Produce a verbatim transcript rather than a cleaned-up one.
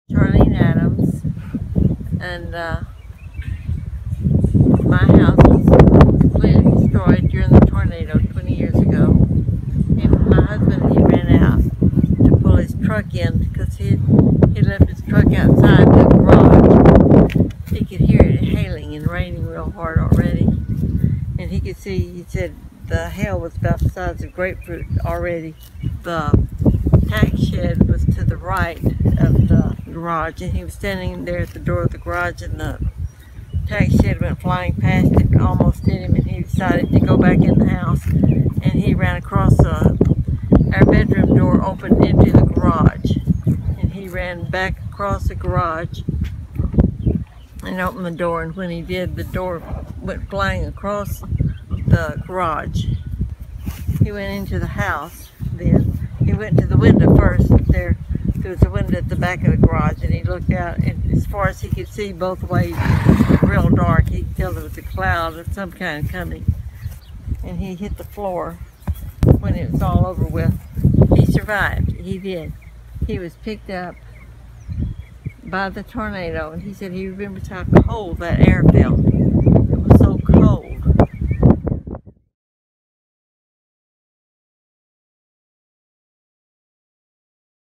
Charline Adams, and uh, my house was completely destroyed during the tornado twenty years ago. And my husband, he ran out to pull his truck in because he he left his truck outside the garage. He could hear it hailing and raining real hard already, and he could see. He said the hail was about the size of grapefruit already. The tax shed was to the right of the garage, and he was standing there at the door of the garage, and the tax shed went flying past it and almost hit him, and he decided to go back in the house, and he ran across uh, our bedroom door, opened into the garage, and he ran back across the garage and opened the door, and when he did, the door went flying across the garage. He went into the house. Then he went to the window first. There, there was a window at the back of the garage, and he looked out, and as far as he could see both ways, it was real dark. He could tell there was a cloud of some kind coming, and he hit the floor when it was all over with. He survived. He did. He was picked up by the tornado, and he said he remembers how cold that air felt.